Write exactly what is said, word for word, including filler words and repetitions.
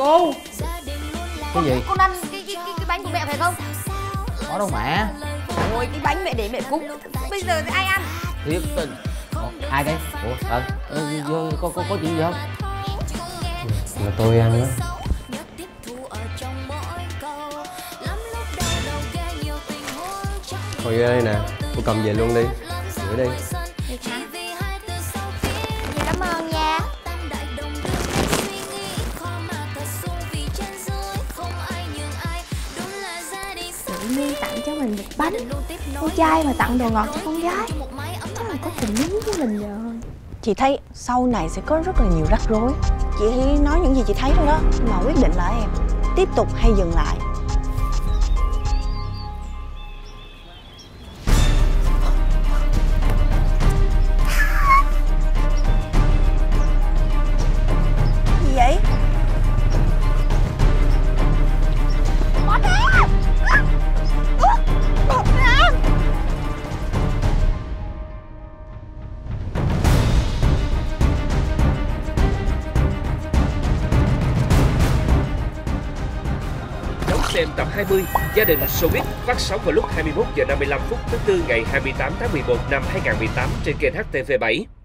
Cô. Cái gì? Con ăn cái, cái, cái, cái bánh của mẹ phải không? Có đâu mẹ. Ôi cái bánh mẹ để mẹ cúng. Bây giờ thì ai ăn? Thiệt tình. Ủa, ai đây? Ủa, ờ, ờ, vô, có, có, có chuyện gì không? Là tôi ăn đó. Thôi ơi nè, cô cầm về luôn đi. Gửi đi. Thiệt hả? Thì cảm ơn nha. Tự nhiên tặng cho mình một bánh. Con trai mà tặng đồ ngọt cho con gái, chắc là có tình lý với mình rồi. Chị thấy sau này sẽ có rất là nhiều rắc rối. Chị nói những gì chị thấy thôi đó, mà quyết định là em tiếp tục hay dừng lại. Gì vậy? Bỏ ra! Bỏ ra! Đón xem tập hai mươi Gia đình Showbiz phát sóng vào lúc hai mươi mốt giờ năm mươi lăm phút thứ tư ngày hai mươi tám tháng mười một năm hai nghìn không trăm mười tám trên kênh H T V bảy.